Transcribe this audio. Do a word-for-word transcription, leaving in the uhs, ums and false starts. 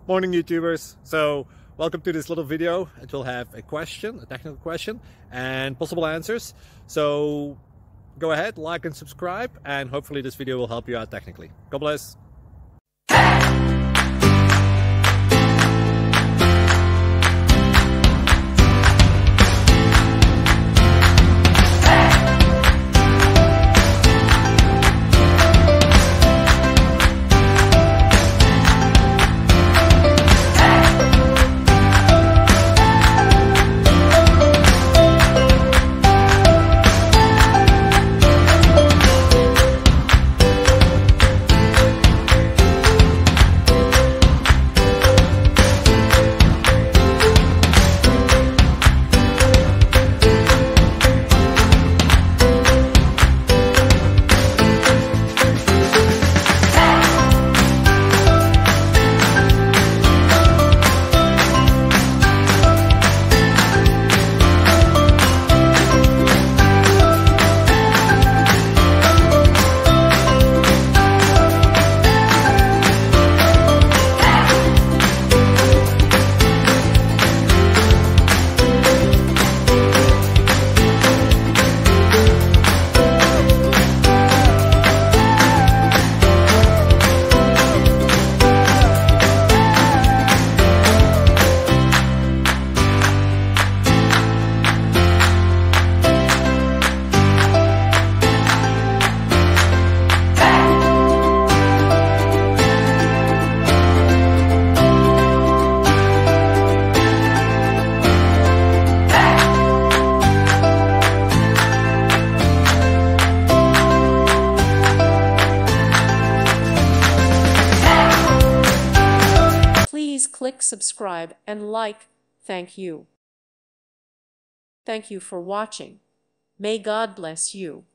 Morning YouTubers. So welcome to this little video. It will have a question, a technical question, and possible answers. So go ahead, like and subscribe, and hopefully this video will help you out technically. God bless. Please click subscribe and like. Thank you. Thank you for watching. May God bless you.